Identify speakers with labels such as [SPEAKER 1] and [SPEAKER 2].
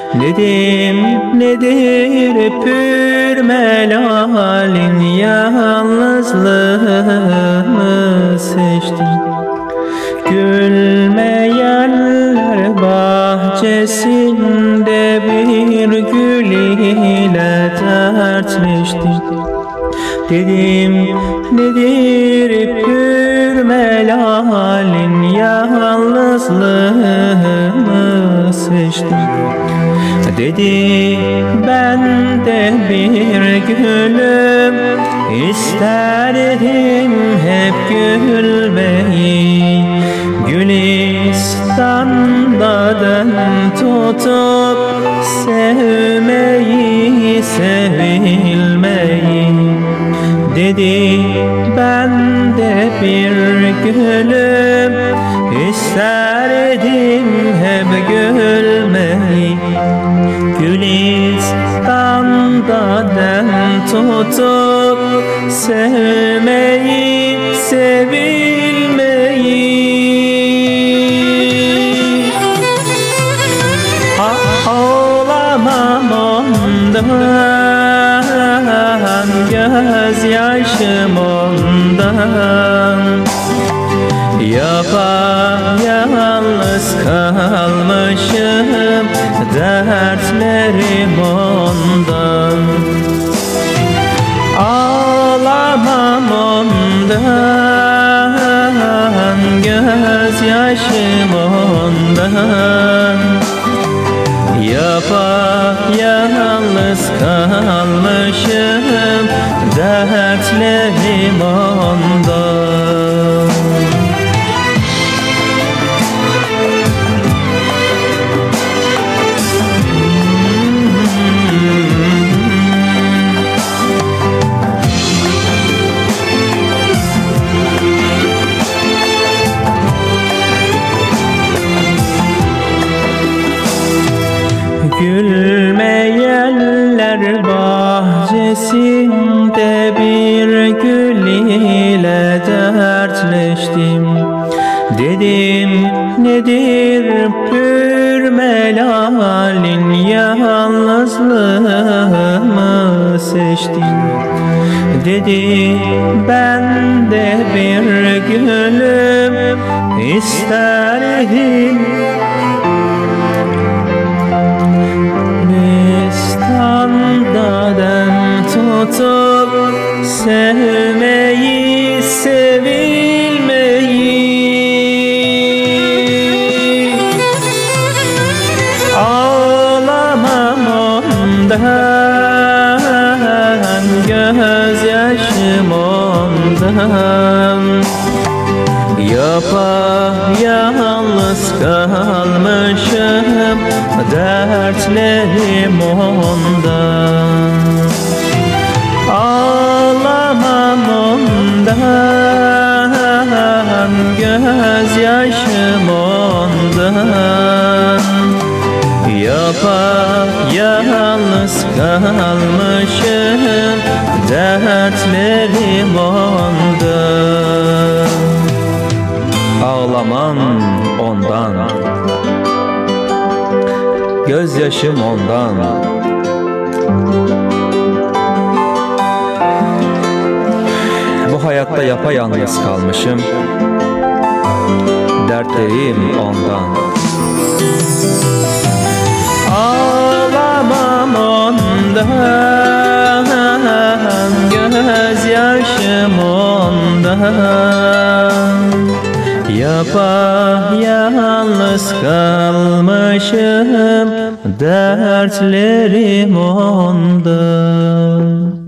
[SPEAKER 1] Dedim nedir pür melalin, yalnızlığımı seçtim. Gülmeyenler bahçesinde bir gül ile dertleştim. Dedim nedir pür melalin, yalnızlığımı seçtim. Dedi ben de bir gülüm, isterdim hep gülmeyi. Gülistan'dan tutup sevmeyi, sevilmeyi. Dedi ben de bir gülüm, isterdim hep gülmeyi. Gülistan'dan tutup sevmeyi, sevilmeyi. Ağlamam ondan, gözyaşım ondan. Yapayalnız kalmışım, dertlerim ondan. Ağlamam ondan, gözyaşım ondan. Yapayalnız kalmışım, dertlerim ondan. Gülmeyenler bahçesinde bir gül ile dertleştim. Dedim nedir pür melalin, yalnızlığımı seçtim. Dedi ben de bir gülüm, isterdim Gülistan'dan tutup sevmeyi, sevilmeyi. Ağlamam ondan, gözyaşım ondan. Yapayalnız kalmışım, dertlerim ondan. Ağlamam ondan, gözyaşım ondan. Yapayalnız kalmışım, dertlerim ondan. Ağlamam ondan, gözyaşım ondan. Bu hayatta yapayalnız kalmışım, dertlerim ondan. Ağlamam ondan, gözyaşım ondan. Yapayalnız kalmışım, dertlerim ondan.